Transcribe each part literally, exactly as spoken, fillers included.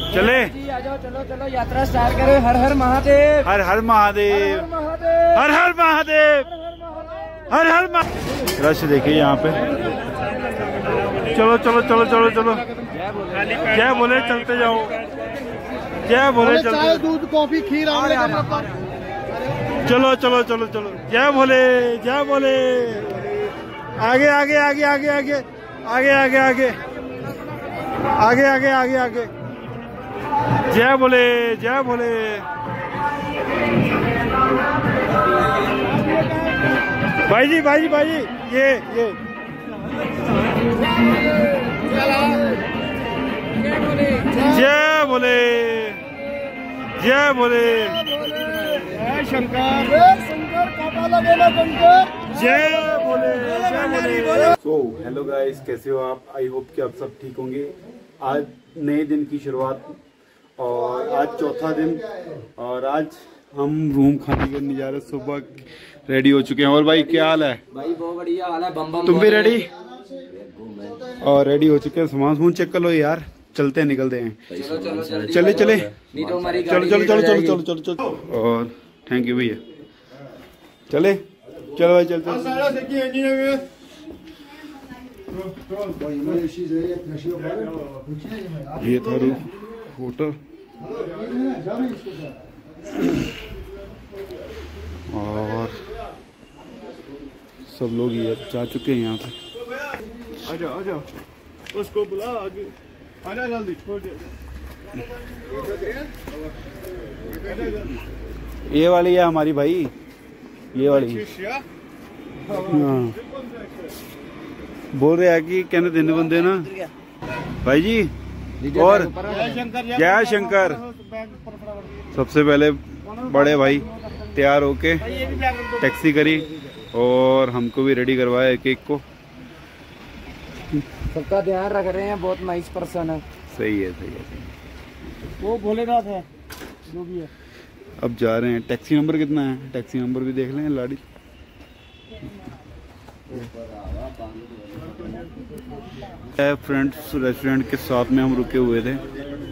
चले जी आ जाओ, चलो चलो यात्रा स्टार्ट करें। हर हर महादेव, हर हर महादेव, हर हर महादेव, हर हर महादेव। रश देखिए यहाँ पे। चलो चलो चलो चलो चलो, जय बोले चलते जाओ, जय बोले चलते। दूध कॉफी खीर चलो चलो चलो चलो, जय बोले जय बोले। आगे आगे आगे आगे आगे आगे आगे आगे आगे आगे आगे आगे, जय बोले जय बोले। भाई जी भाई जी भाई जी, ये ये जय बोले जय बोले। जय शंकर, जय शंकर, काटा लगेगा शंकर, जय बोले जय बोले। सो हेलो गाइस, कैसे हो आप? आई होप कि आप सब ठीक होंगे। आज नए दिन की शुरुआत और आज चौथा दिन, और आज हम रूम खाने करने जा रहे हैं। सुबह रेडी हो चुके हैं। और भाई क्या हाल है? भाई बहुत बढ़िया हाल है। बम बम। तुम भी रेडी? और रेडी हो चुके हैं। सामान सामान चेक कर लो यार, चलते हैं निकलते हैं। चलो चलो चले चले चलो चलो चलो चलो चलो चलो चलो चलो। और थैंक यू भैया। चले चलो भाई चल चल। ये था होटल और सब लोग ये जा चुके हैं यहाँ पे। आजा आजा, उसको बुला आगे, आजा जल्दी छोड़ दे। ये वाली है हमारी भाई, ये वाली। हाँ बोल रहे हैं कि कहने देने बंदे ना भाई जी। और जय शंकर। सबसे पहले बड़े भाई तैयार होके टैक्सी करी और हमको भी रेडी करवाया एक एक को। सबका ध्यान रख रहे हैं, बहुत नाइस पर्सन है। सही है सही है सही। वो भोलेनाथ है जो भी है। अब जा रहे हैं। टैक्सी नंबर कितना है? टैक्सी नंबर भी देख लें लाड़ी। फ्रेंड्स रेस्टोरेंट के साथ में हम रुके हुए थे।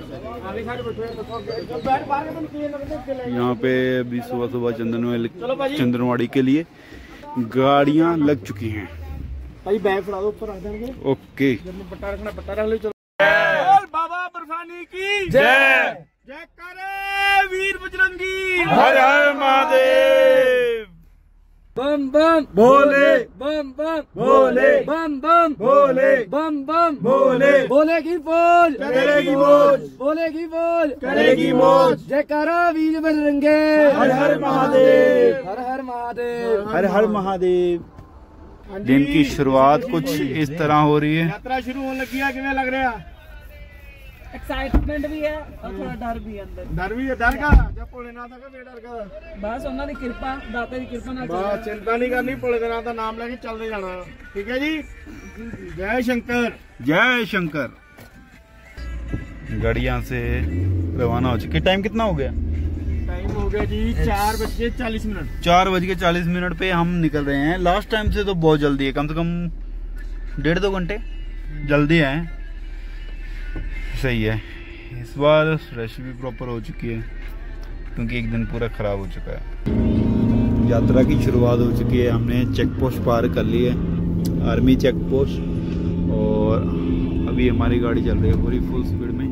यहाँ पे अभी सुबह सुबह चंदन चंदनवाड़ी के लिए गाड़ियाँ लग चुकी हैं। भाई बैग फड़ा दो ऊपर रख देंगे। ओके। पट्टा रखना, पट्टा रख लो। चलो बाबा बरसानी की जय, जय करे वीर बजरंगी। हर हर महादेव। बम बम भोले, बम बम भोले, बम बम भोले, बम बम भोले। भोले की फौज करेगी मौज, भोले की फौज करेगी मौज। जयकारा वीर बजरंगे। हर हर महादेव, हर हर महादेव, हर हर महादेव। दिन की शुरुआत कुछ इस तरह हो रही है। यात्रा शुरू होने लगी है। किਵੇਂ लग रहा? एक्साइटमेंट भी है और थोड़ा डर भी है अंदर। डर भी है। डर का जब भोलेनाथ का वे डर का बस ਉਹਨਾਂ ਦੀ ਕਿਰਪਾ, ਦਾਤੇ ਦੀ ਕਿਰਪਾ ਨਾਲ ਬਸ चिंता नहीं करनी। भोलेनाथ का नाम लेके चलते जाना। ठीक है जी। जय शंकर जय शंकर। गाड़ियां से रवाना हो चुके। टाइम कितना हो गया? टाइम हो गया जी चार बज के चालीस मिनट। चार बज के चालीस मिनट पे हम निकल रहे हैं। लास्ट टाइम से तो बहुत जल्दी है, कम से कम डेढ़ दो घंटे जल्दी आए। सही है। इस बार रश भी प्रॉपर हो चुकी है क्योंकि एक दिन पूरा खराब हो चुका है। यात्रा की शुरुआत हो चुकी है। हमने चेक पोस्ट पार कर ली है, आर्मी चेक पोस्ट, और अभी हमारी गाड़ी चल रही है पूरी फुल स्पीड में।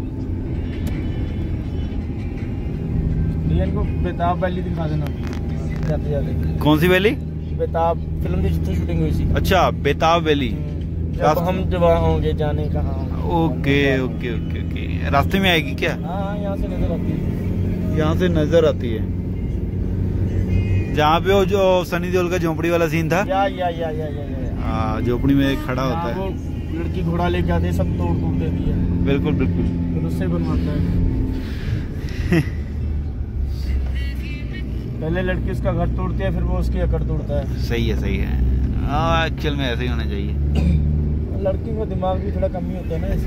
को बेताब वैली दिखा देना जाते जाते। कौन सी वैली? बेताब फिल्म की जितनी शूटिंग हुई थी। अच्छा, बेताब वैली। जब हम जब होंगे जाने कहाँ। Okay okay okay okay. रास्ते में आएगी क्या? हाँ, यहाँ से नजर आती है। यहाँ से नजर आती है जहाँ पे वो जो सनी देओल का झोपड़ी वाला सीन था। या या या या या हाँ, झोपड़ी में खड़ा होता है। वो लड़की घोड़ा लेके आते सब तोड़ तोड़ देती है। बिल्कुल बिल्कुल। फिर उससे बनवाता है। पहले लड़की उसका घर तोड़ती है, फिर वो उसकी अकड़ तोड़ता है। सही है सही है। हाँ, एक्चुअल में ऐसे ही होना चाहिए। लड़की का दिमाग भी थोड़ा कम ही होता है ना।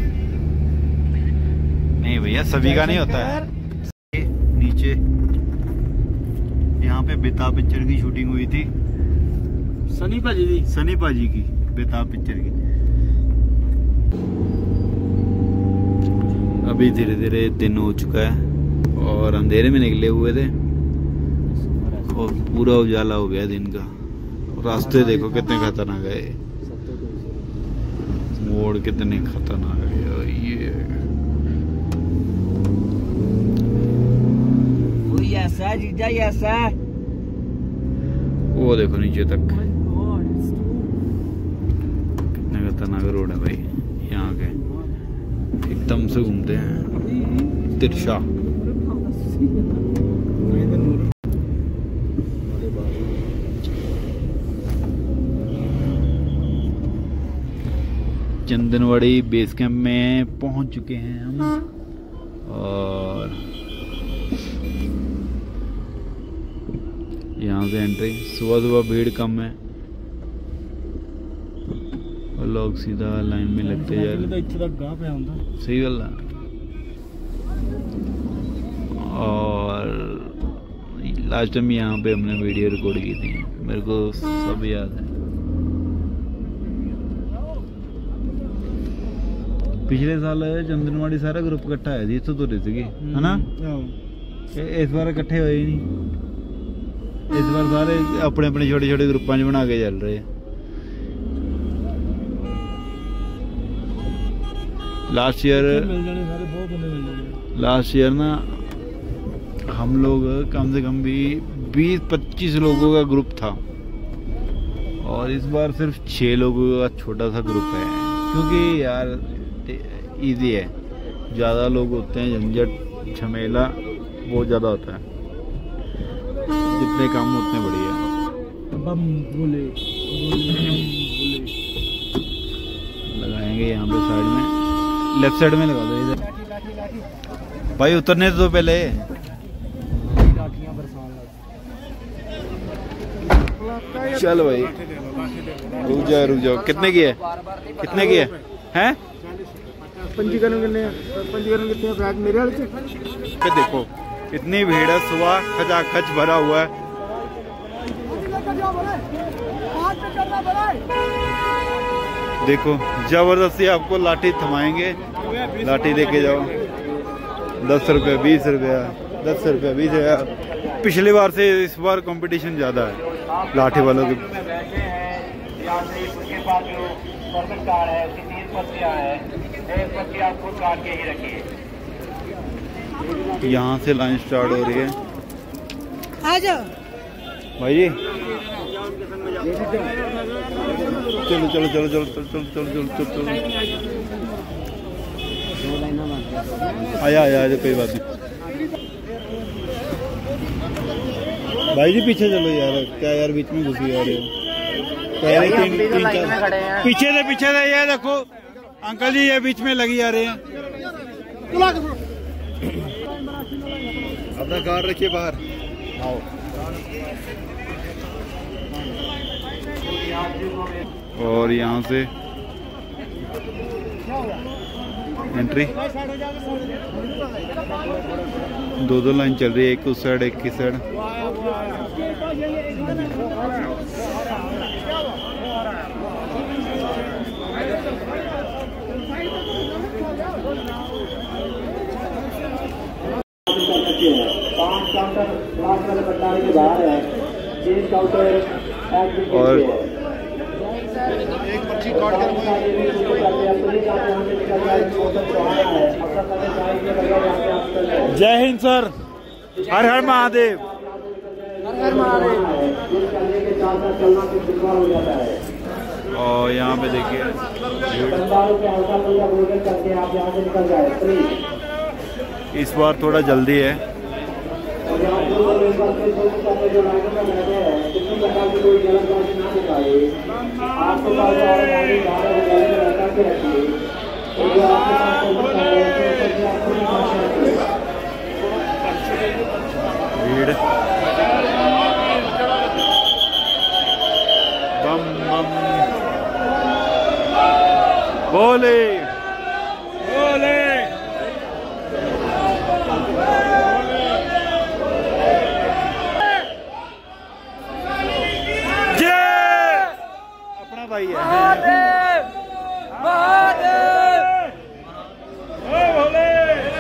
नहीं भैया, सभी का नहीं होता है। नीचे यहाँ पे बेताब पिक्चर की शूटिंग हुई थी। सनी पाजी की सनी पाजी की बेताब पिक्चर की। अभी धीरे धीरे दिन हो चुका है और अंधेरे में निकले हुए थे और पूरा उजाला हो गया दिन का। रास्ते देखो कितने खतरनाक है, मोड़ कितने खतरनाक है। ये ऐसा जीजा ऐसा वो देखो नीचे तक कितने खतरनाक रोड है भाई। यहाँ के एकदम से घूमते हैं तिरछा। चंदनवाड़ी बेस कैंप में पहुंच चुके हैं हम और यहाँ से एंट्री। सुबह सुबह भीड़ कम है और लोग सीधा लाइन में लगते जा रहे हैं। सही गल है। और लास्ट टाइम यहाँ पे हमने वीडियो रिकॉर्ड की थी, मेरे को सब याद है। पिछले साल चंदनवाड़ी सारा ग्रुप इकट्ठा है जी, तो तो रही थी है ना। इस बार इकट्ठे हुए ही नहीं, इस बार सारे अपने अपने छोटे छोटे ग्रुपां च बना के चल रहे हैं। लास्ट ईयर लास्ट ईयर ना हम लोग कम से कम भी बीस पच्चीस लोगों का ग्रुप था और इस बार सिर्फ छः लोगों का छोटा सा ग्रुप है, क्योंकि यार इजी है। ज़्यादा लोग होते हैं झंझट झमेला बहुत ज़्यादा होता है, जितने काम उतने बढ़िया। बम बोले लगाएंगे यहाँ पे साइड में, लेफ्ट साइड में लगा दो इधर। भाई उतरने तो पहले चल भाई रुक जाओ रुक जाओ। कितने की है कितने की है हैं? पंजीकरण कितने पंजीकरण कितने बैग मेरे वाले से देखो इतनी भीड़ है, सुबह खचाखच भरा हुआ है। देखो जबरदस्ती आपको लाठी थमाएंगे, लाठी लेके जाओ। दस रुपये बीस रुपया दस रुपया बीस हजार। पिछली बार से इस बार कंपटीशन ज्यादा है लाठी वालों के। यहाँ से लाइन स्टार्ट हो रही है। आ जाओ भाई जी चलो चलो चलो चलो चलो चलो चलो चलो चलो आया आया आया कोई बात नहीं। भाई जी पीछे चलो यार, क्या यार बीच में घुसी जा रहे हो। तीन तीन चार पीछे से पीछे से ये देखो अंकल जी ये बीच में लगी आ रहे हैं। अपना कार रखिए बाहर। आओ और यहाँ से एंट्री दो दो लाइन चल रही है, एक उस साइड एक की साइड। और एक पर्ची काट जय हिंद सर, हर हर महादेव। हर हर महादेव। और यहाँ पे देखिए इस बार थोड़ा जल्दी है। भीड़ बम बम बोले बोले। भाई है महादेव महादेव।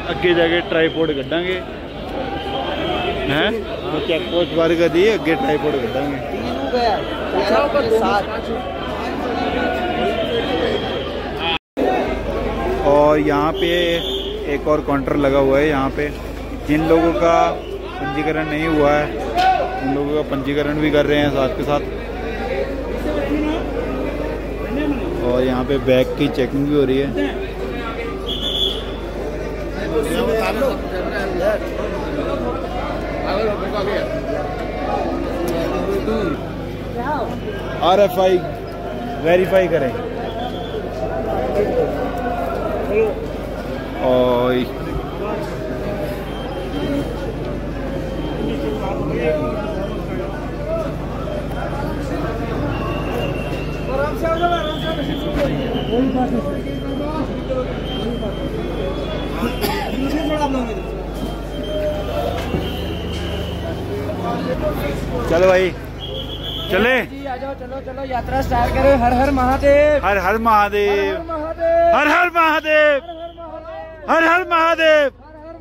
अगे जाके ट्राईपोर्ड कड्डांगे हैं चेक पोस्ट बार कर दी अगे ट्राईपोर्ड कड्डांगे। और यहाँ पे एक और काउंटर लगा हुआ है। यहाँ पे जिन लोगों का पंजीकरण नहीं हुआ है उन लोगों का पंजीकरण भी कर रहे हैं साथ के साथ। और यहाँ पे बैग की चेकिंग भी हो रही है। आर एफ आई वेरीफाई करें। और चलो भाई चले जी आ जाओ, चलो चलो यात्रा स्टार्ट करो। हर हर महादेव, हर हर महादेव, हर हर महादेव, हर हर महादेव।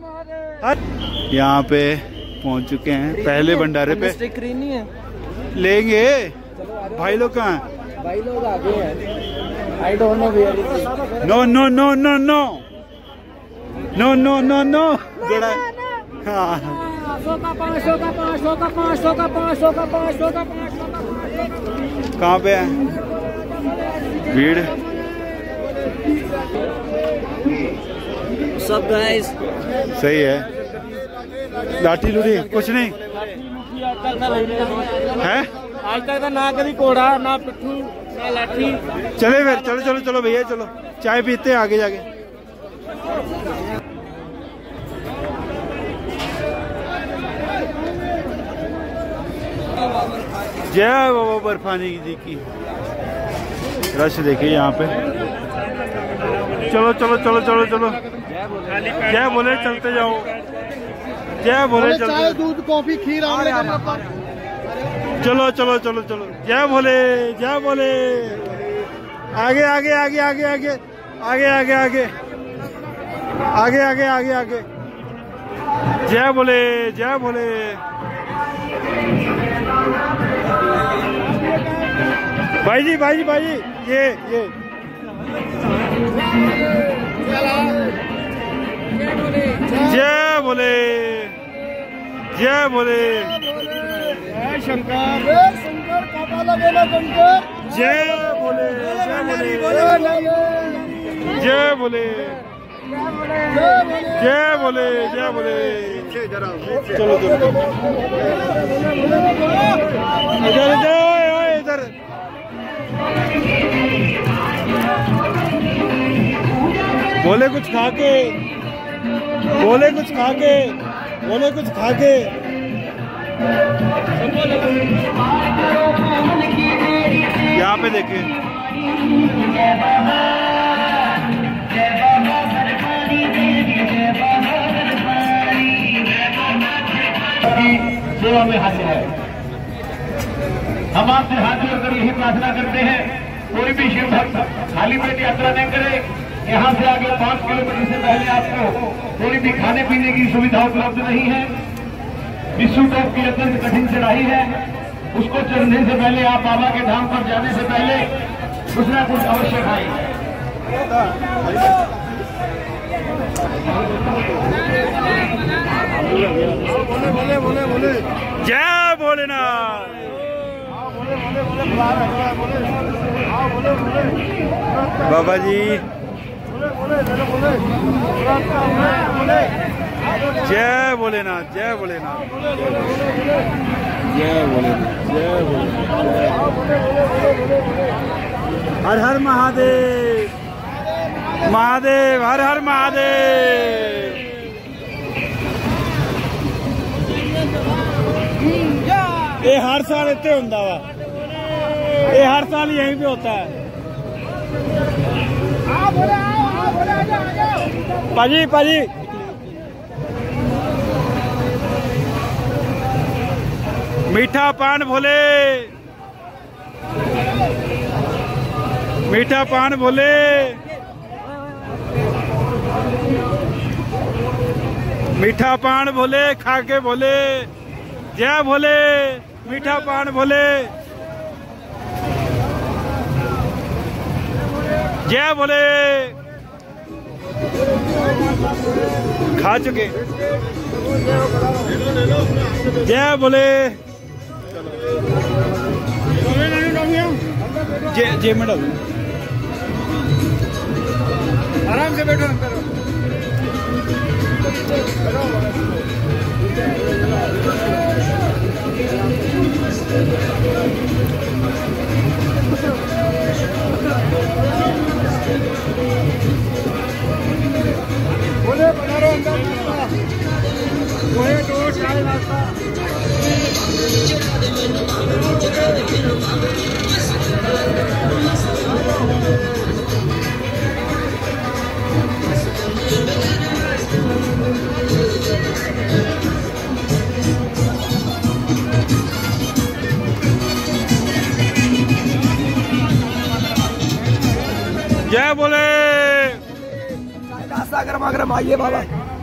यहाँ पे पहुँच चुके हैं पहले भंडारे पे। स्क्रीन नहीं है, लेंगे। भाई लोग कहाँ हैं? भाई लोग आगे हैं। I don't know where it is. No no no no no no no no no जोड़ा। हाँ सौ का पाँच सौ का पाँच सौ का पाँच सौ का पाँच सौ का पाँच सौ का पाँच सौ का। कहाँ पे है भीड़? सब गाइस सही है। लाठी लूटी कुछ नहीं है आज तक ना कभी कोड़ा ना पिट्ठू ना लाठी। चले फिर चलो चलो चलो भैया चलो चाय पीते हैं आगे जाके। जय बाबा बर्फानी जी की। रश देखिए यहाँ पे। चलो चलो चलो चलो चलो जय बोले चलते जाओ। जय बोले चलते दूध कॉफी खीर चलो चलो चलो चलो जय बोले जय बोले। आगे आगे आगे आगे आगे आगे आगे आगे आगे आगे आगे आगे जय बोले जय बोले। भाई जी भाई जी भाई जी ये ये जय बोले जय बोले। शंकर शंकर काटा लगेला शंकर। जय बोले जय बोले जय बोले जय बोले जय बोले। चलो चलो इधर जाओ इधर। बोले कुछ खा के बोले कुछ खा के बोले कुछ खा के। यहाँ पे देखिए सेवा में हाजिर है। हम आपसे हाथ जोड़कर यही प्रार्थना करते हैं कोई भी शिव भक्त खाली पेट यात्रा नहीं करे। यहाँ से आगे पाँच किलोमीटर से पहले आपको कोई भी खाने पीने की सुविधा उपलब्ध नहीं है। विश्व टॉप की अत्यंत कठिन चढ़ाई है, उसको चढ़ने से पहले आप बाबा के धाम पर जाने से पहले कुछ ना कुछ अवश्य खाएं। बोले बोले बोले बोले जय भोलेनाथ। बाबा जी जय भोलेनाथ जय भोलेनाथ जय भोलेनाथ जय भोलेनाथ। हर हर महादेव महादेव हर हर महादेव। ये हर साल इतने होता वा, ये हर साल यहीं पे होता है। पाजी पाजी मीठा पान भोले मीठा पान भोले। मीठा पान भोले, खा के भोले, जय भोले, मीठा पान भोले, जय भोले। खा चुके, जय भोले, जय जय मैडम, आराम से बैठो अंदर। बोले बना रहे अंदर वो दो चाय नाश्ता। जय बोले, नाश्ता गरमा गरम आइए बाबा।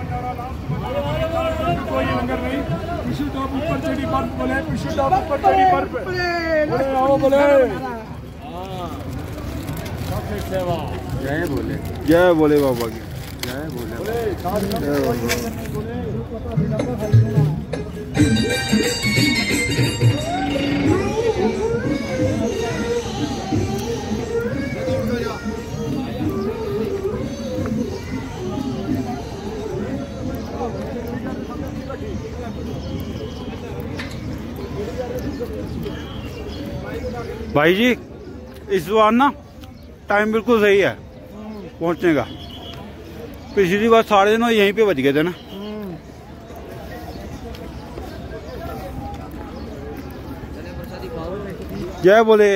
कोई लंगर नहीं, पिशु टॉप ऊपर चढ़ी बर्फ बोले, पिशु टॉप ऊपर चढ़ी बर्फ बोले, आओ बोले। जय बोले, जय बोले बाबा की जय बोले। भाई जी इस बार ना टाइम बिल्कुल सही है पहुंचने का। पिछली बार साढ़े नौ यहीं पे बज गए थे ना। जय बोले,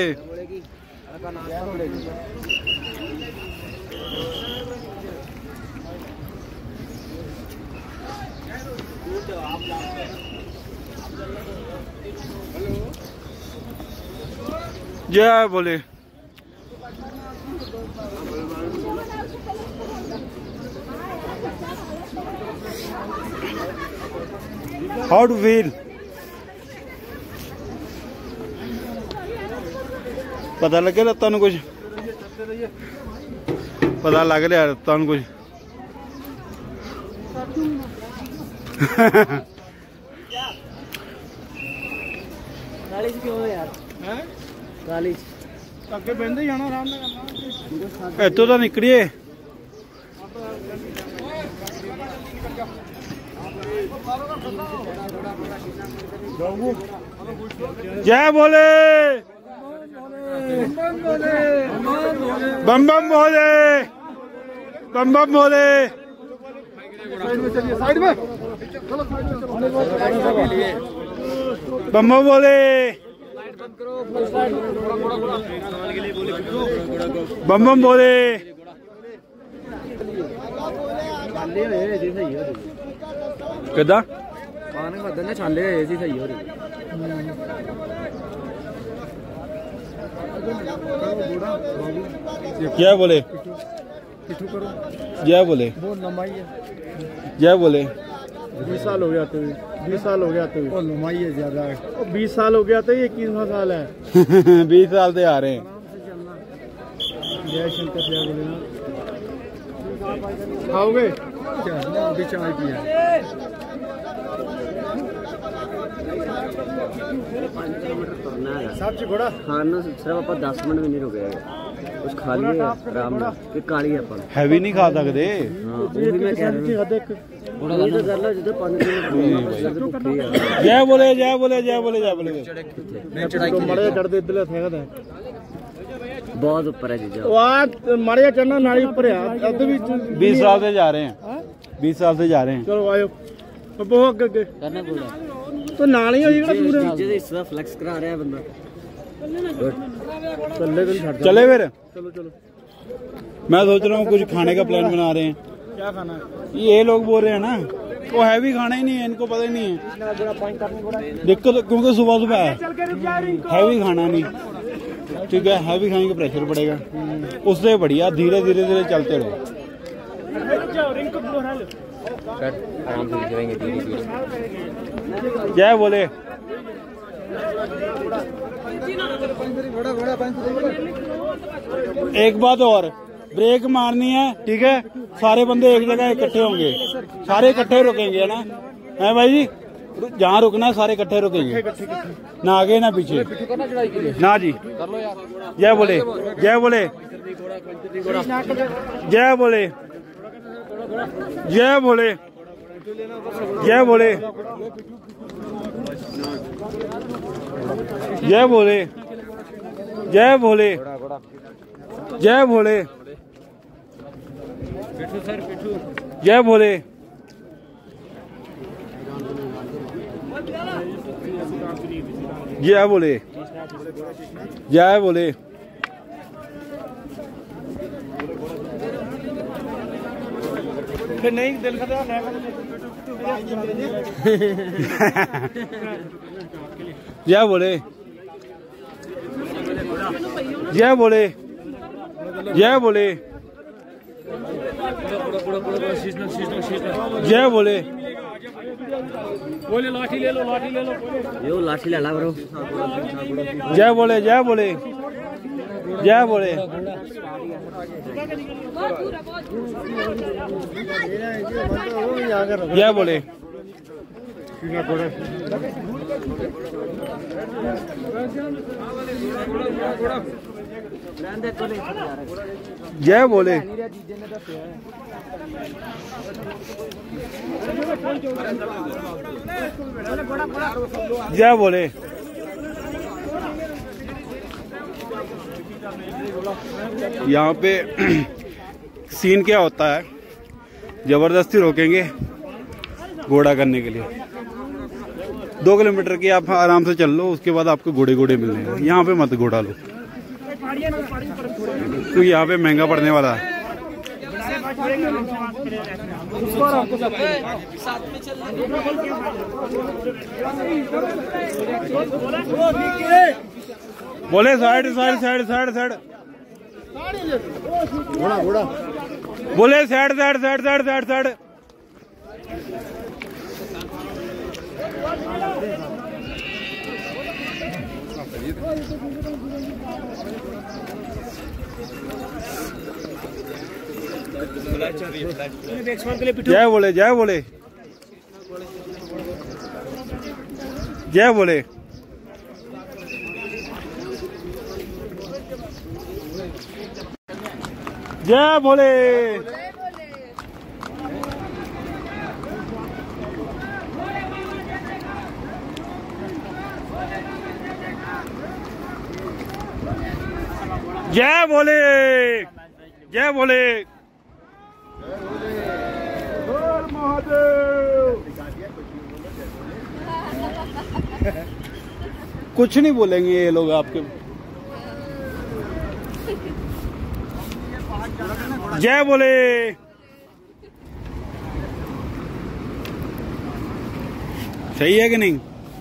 जय बोले। How to feel? पता लगे रहा तुम कुछ? पता लग रहा तुम कुछ? क्यों यार? अगे बहते जाना आराम करना। इतों तो निकलिए। जय बोले, बम बम बोले, बम बम बोले। साइड में बम बम बोले, बम बम बोले। किदा छाले सही हो रही। क्या बोले? जय बोले, जय बोले। बीस साल हो गया तो बीस साल हो गया तो लुमाई है ज्यादा। बीस साल हो गया तो ये इक्कीसवां साल है। बीस साल से आ रहे हैं। जय शंकर जय भोलेनाथ। खाओगे क्या? अभी चाय पिया। सब्जी घोड़ा खाना सिर्फ आप दस मिनट भी नहीं रुके कुछ खा लिए आराम से। काली अपन हैवी नहीं खा सकते। जय बोले, जय बोले, जय बोले, जय बोले। बहुत ऊपर है जीजा। मारे चढ़ना नाली ऊपर है। बीस साल से जा रहे हैं। बीस साल से जा रहे हैं। चलो आयो बहुत अगे तो नाल ही पूरे इस बार फ्लेक्स करा रहा है बंदा। चले फिर। चलो चलो। मैं सोच रहा हूँ कुछ खाने का प्लान बना रहे हैं। क्या खाना है? ये लोग बोल रहे हैं ना वो हैवी खाना ही नहीं है, इनको पता ही नहीं है दिक्कत, क्योंकि सुबह सुबह है हैवी खाना नहीं। ठीक है, हैवी खाने का प्रेशर पड़ेगा। उससे बढ़िया धीरे धीरे धीरे चलते रहो। आराम से दिखेंगे धीरे धीरे। जय बोले। एक बात और, ब्रेक मारनी है, ठीक है? सारे बंदे एक जगह इकट्ठे होंगे, सारे इकट्ठे रुकेंगे ना, है भाई जी? जहाँ रुकना है सारे इकट्ठे रुकेंगे, ना आगे ना पीछे ना जी। जय बोले, जय बोले, जय बोले, जय बोले, जय बोले, जय बोले, जय भोले, जय भोले, जय भोले, जय बोले, जय बोले। नहीं दिल का जय बोले, जय बोले, जय बोले, जय बोले, बोले लाठी ले लो, लाठी ले लो, यो लाठी ले ला करो। जय बोले, जय बोले, जय बोले, जय बोले, जय बोले, जय बोले। यहाँ पे सीन क्या होता है, जबरदस्ती रोकेंगे घोड़ा करने के लिए। दो किलोमीटर की आप आराम से चल लो, उसके बाद आपको घोड़े घोड़े मिलने। यहाँ पे मत घोड़ा लो, क्योंकि यहाँ पे महंगा पड़ने वाला है। बोले side side side side side, घोड़ा घोड़ा बोले side side side side side side. जय बोले, जय बोले, जय बोले, जय बोले। जय बोले, जय बोले, कुछ नहीं बोलेंगे ये लोग आपके। जय बोले, सही है कि नहीं?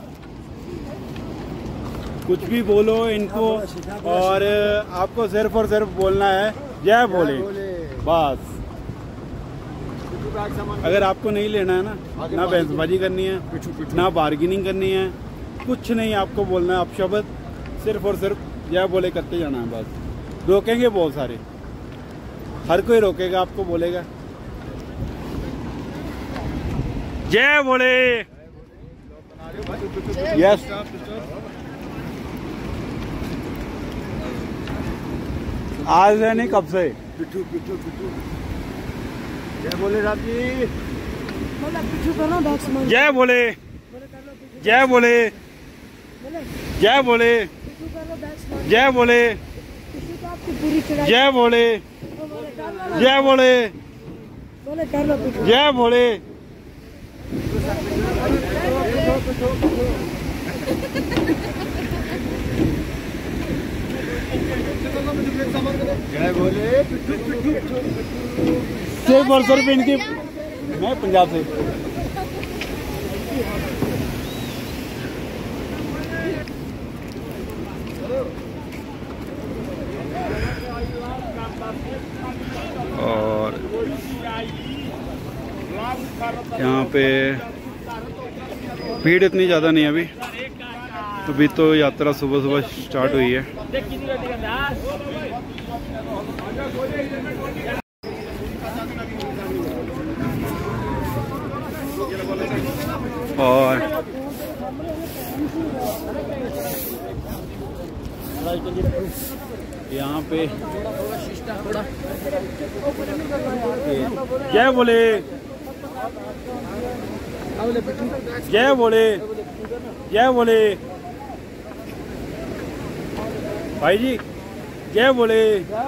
कुछ भी बोलो इनको, और आपको सिर्फ और सिर्फ बोलना है जय बोले, बस। अगर आपको नहीं लेना है ना, ना बहसबाजी करनी है, ना बार्गेनिंग करनी है, कुछ नहीं आपको बोलना है। आप शब्द सिर्फ और सिर्फ जय बोले करते जाना है बस। रोकेंगे बहुत सारे, हर कोई रोकेगा, आपको बोलेगा जय बोले। यस, आज है नहीं कब से। पिट्ठू पिट्ठू पिट्ठू जय बोले राजी, जय बोले, जय बोले, जय बोले, जय बोले, जय बोले, जय बोले, जय बोले। जय बोले पिट्ठू पिट्ठू सिर्फ और सिर्फ इनकी, मैं पंजाब से। और यहाँ पे भीड़ इतनी ज़्यादा नहीं है अभी, अभी तो यात्रा सुबह सुबह स्टार्ट हुई है। और यहाँ पे जय बोले, जय बोले, जय बोले भाई जी, जय बोले,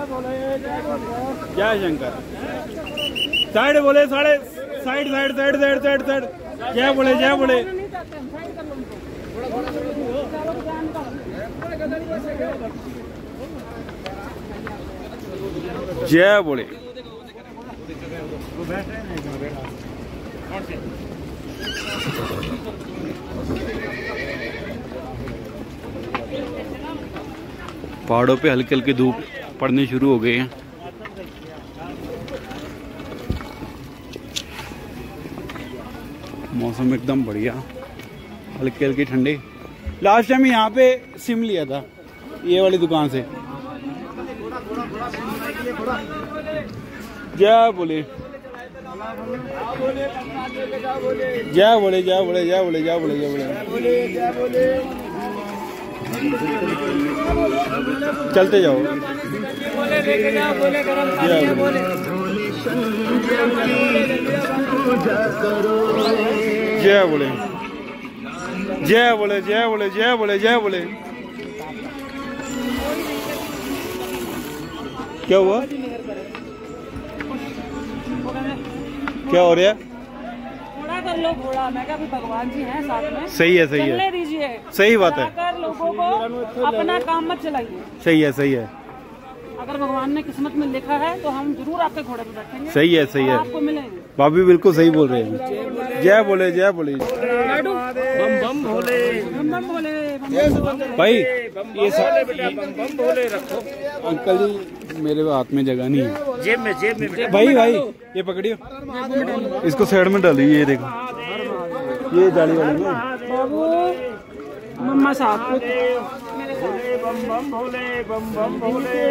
जय शंकर। साइड बोले, साढ़े side side side side side side जय बोले, जय बोले, जय बोले। पहाड़ों पे हल्की हल्की धूप पड़नी शुरू हो गई है। मौसम एकदम बढ़िया, हल्की हल्की ठंडी। लास्ट टाइम यहाँ पे सिम लिया था ये वाली दुकान से। जय बोले, जय बोले, जय बोले, जय बोले, जय बोले, जय बोले। चलते जाओ, जय बोले, जय बोले, जय बोले, जय बोले, जय बोले। क्या हुआ, क्या हो रहा है? थोड़ा कर लो घोड़ा, मैं क्या, भगवान जी हैं साथ में। सही है, सही है, दीजिए, सही बात है। कर लोगों को अपना काम मत चलाइए। सही है, सही है। अगर भगवान ने किस्मत में लिखा है तो हम जरूर आपके घोड़े पे बैठेंगे। सही है, सही है, आपको मिलेंगे। भाभी बिल्कुल सही बोल रहे हैं। जय बोले, जय बोले, बम बम भोले, बम बम भोले भाई। ये बम बम भोले रखो। अंकल जी मेरे हाथ में जगह नहीं है, जेब में, जेब में। भाई भाई ये पकड़ियो, इसको साइड में डालिए। ये देखो, ये जाली वाली में बाबू मम्मा साहब, बम बम भोले, बम बम भोले,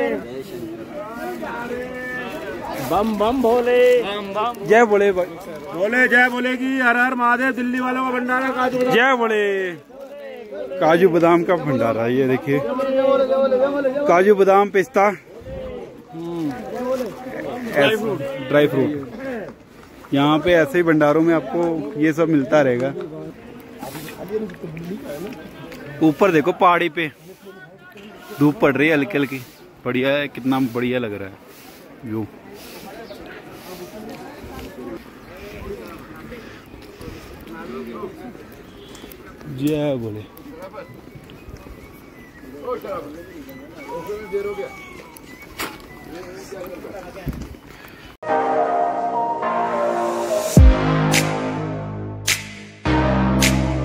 बम बम भोले, जय बोले, बोले जय बोले की हर हर महादेव। दिल्ली वालों का भंडारा काजू, जय बोले। काजू बादाम का भंडारा, ये देखिए, काजू बादाम पिस्ता, ड्राई फ्रूट। यहाँ पे ऐसे ही भंडारों में आपको ये सब मिलता रहेगा। ऊपर देखो पहाड़ी पे धूप पड़ रही है हल्की हल्की, बढ़िया है, कितना बढ़िया लग रहा है व्यू। जय बोले। देर हो गया।